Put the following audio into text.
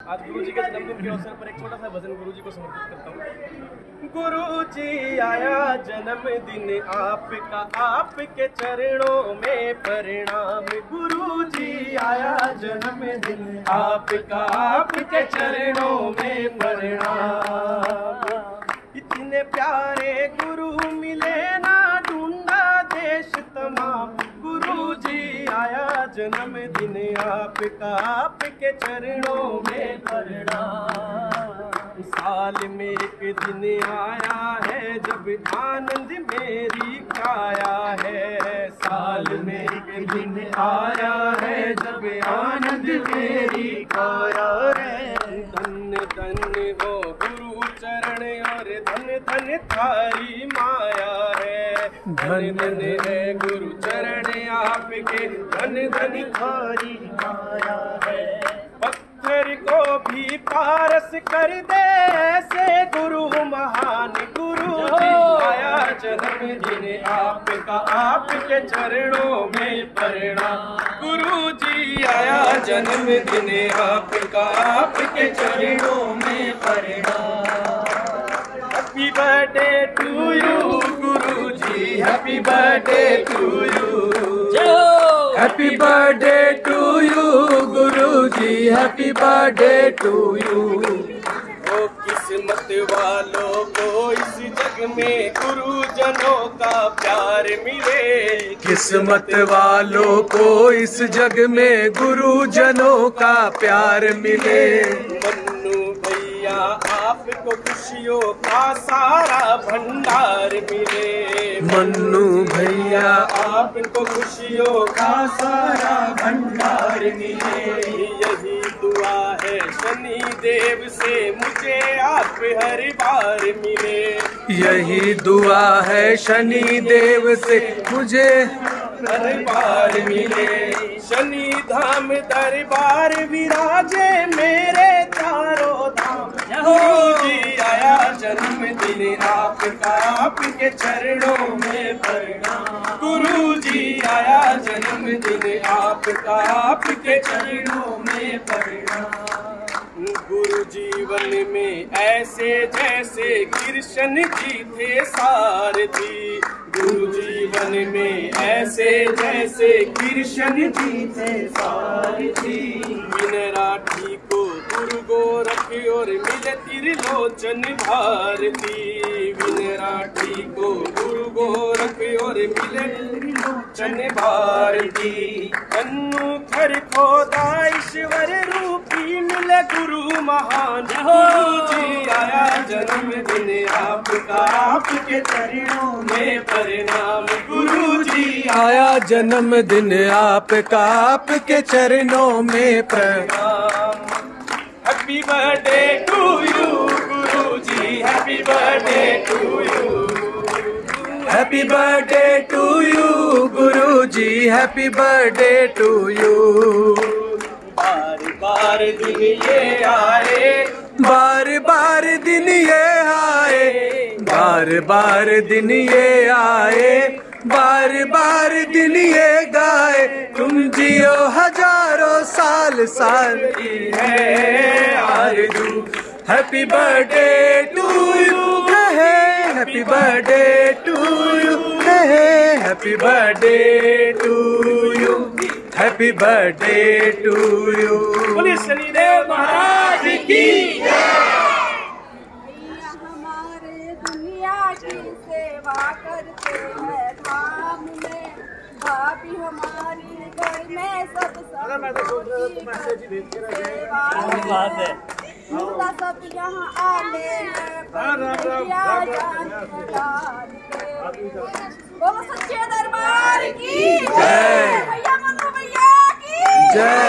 आज गुरु जी के जन्मदिन के अवसर पर एक छोटा सा भजन गुरु जी को समर्पित करता हूँ। गुरु जी आया जन्मदिन आपका, आपके चरणों में प्रणाम। गुरु जी आया जन्मदिन आपका, आपके चरणों में प्रणाम। इतने प्यारे गुरु मिले ना, ढूंढा देश तमाम। गुरु जी आया जन्मदिन आपका, आपके चरणों में प्रणाम। साल में एक दिन आया है जब आनंद मेरी काया है। साल में एक दिन आया है जब आनंद मेरी काया है। धन धन हो गुरु चरण और धन धन थारी माया है। धन धन है गुरु चरण आपके, धन धन थारी माया है। पत्थर को भी पारस कर दे ऐसे गुरु महान। गुरु जी आया जन्मदिन आपका, आपके चरणों में प्रणाम। गुरु जी आया जन्मदिन आपका, आपके चरणों में प्रणाम। Happy birthday to you Guru ji, happy birthday to you. Happy birthday to you Guru ji, happy birthday to you. ओ किस्मत वालों को इस जग में गुरुजनों का प्यार मिले। किस्मत वालों को इस जग में गुरुजनों का प्यार मिले। मन्नू भैया आपको खुशियों का सारा भंडार मिले। मन्नू भैया आपको खुशियों का सारा भंडार मिले। यही दुआ है शनि देव से मुझे आप हर बार मिले। यही दुआ है शनि देव से मुझे हर बार मिले। शनि धाम दरबार विराजे मेरे चारों धाम। गुरु जी आया जन्मदिन आपका, आपके चरणों में प्रणाम। गुरु जी आया जन्मदिन आपका, आपके चरणों में प्रणाम। गुरु जीवन में ऐसे जैसे कृष्ण जी थे सारथी। गुरु जीवन में ऐसे जैसे कृष्ण जी थे सारथी। विनराठी को गुरु गोरख और मिले त्रिलोचन भारती। विनराठी को गुरु गोरख और मिले त्रिलोचन भारती। कन्नू खर खोदा ईश्वर रूपी मिले गुरु महान। गुरु जी आया जन्मदिन आपका, आपके चरणों में प्रणाम। गुरु जी आया जन्मदिन आपका, आपके चरणों में प्रणाम। Happy birthday to you Guru ji, happy birthday to you. Happy birthday to you Guru ji, happy birthday to you. बार बार दिन ये आए, बार बार दिन ये आए। बार बार दिन ये आए, बार बार दिन ये गाए। तुम जियो हजारों साल, साल की है आरज़ू। हैप्पी बर्थडे टू यू है, हैप्पी बर्थडे टू यू है। Happy birthday to you, happy birthday to you. बोलिए शनिदेव महाराज की जय। हमारे दुनिया की सेवा करते हैं धाम में। भाभी हमारी घर में सब सब यहाँ आने हैं। बोलो सच्चे दरबार की जय। भैया मन्नू भैया की जय।